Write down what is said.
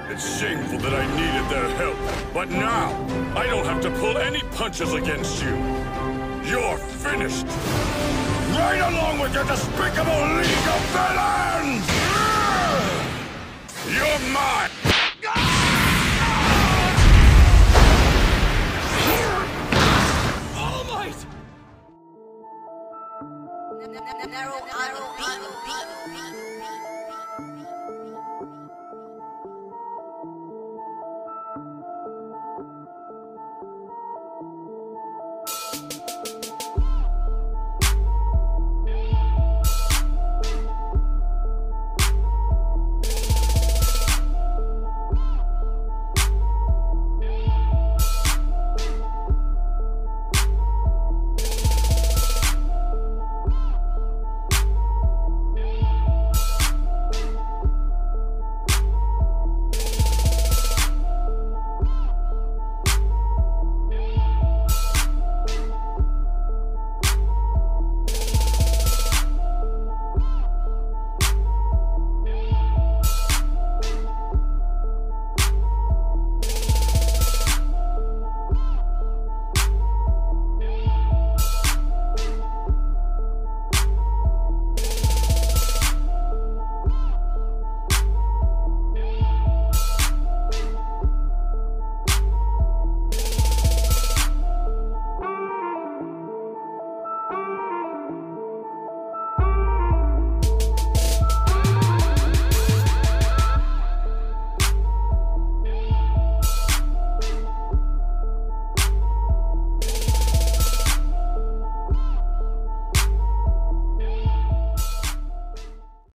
It's shameful that I needed their help, but now I don't have to pull any punches against you. You're finished! Right along with your despicable League of Villains! You're mine!